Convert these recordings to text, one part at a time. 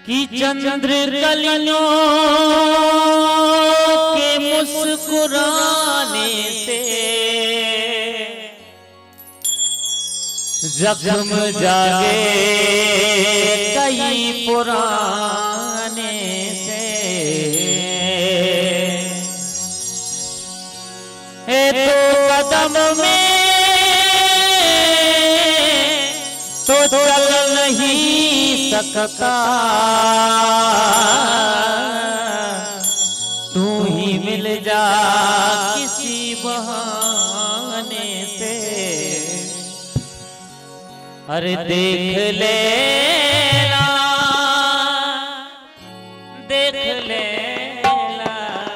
कि चंद्र कलियों के मुस्कुराने से जख्म जागे कई पुराने से। तो कदम में तो चल नहीं सकता, तू ही मिल जा किसी बहाने से। अरे देख लेना, देख लेना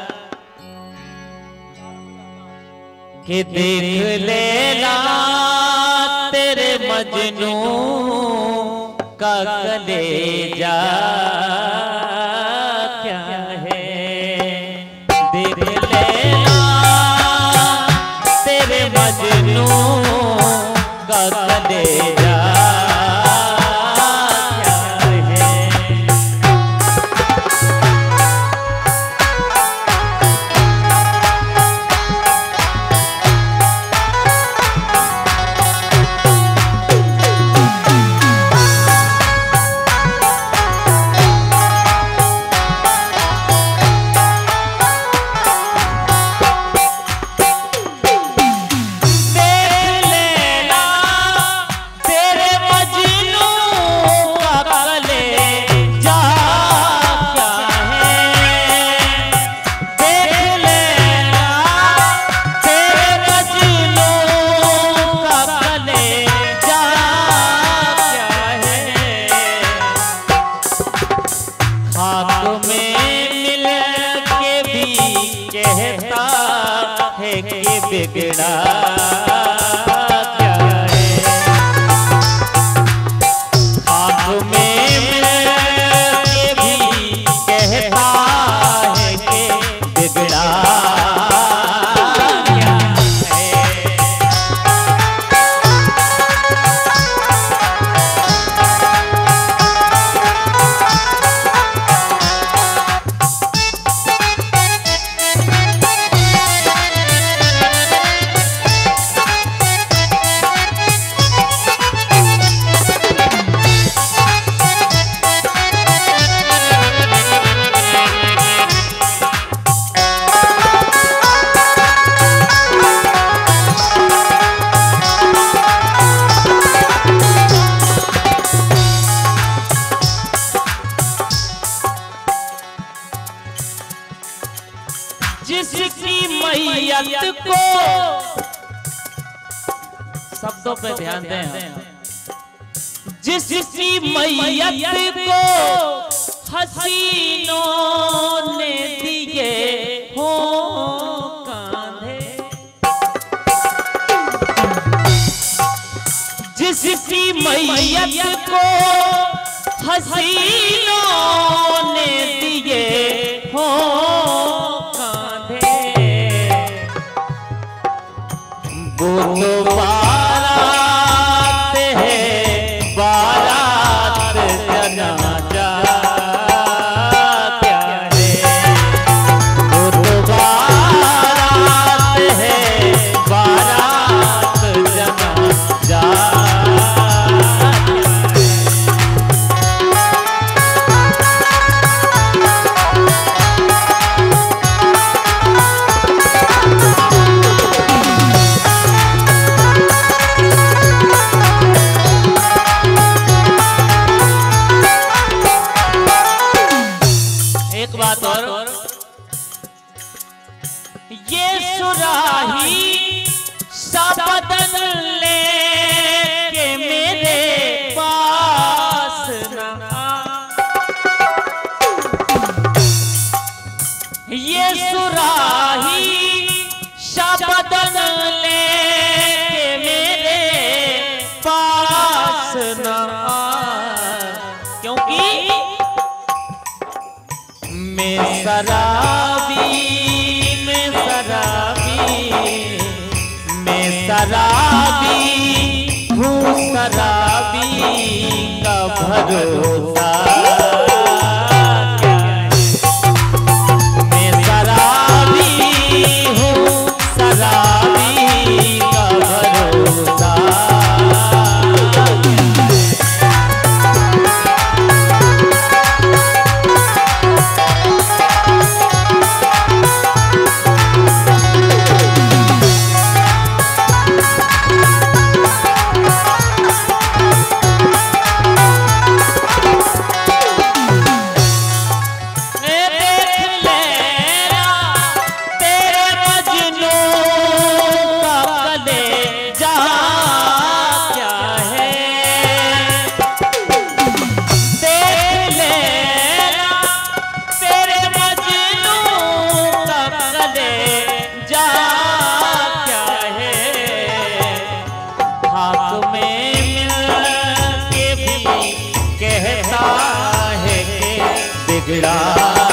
कि देख लेना तेरे मजनू का कलेजा क्या है। देख लेना तेरे मजनू का कलेजा बिगड़ा क्या है। खाक में मिल के भी कहता है कि बिगड़ा क्या है। जिसकी मैयत को, शब्दों पे ध्यान दें, जिसकी मैयत को हसीनों ने दिए हो कांधे, जिसकी मैयत को हसीनों ने दिए हो वो तो बारात है, बारात जनाजा क्या है। वो तो बारात है, बारात जनाजा ये सुराही सा बदन ले के मेरे पास ना आ। ये सुराही सा बदन ले के मेरे पास ना आ, क्योंकि मैं शराबी, मैं शराबी हूँ, शराबी का भरोसा बिगड़ा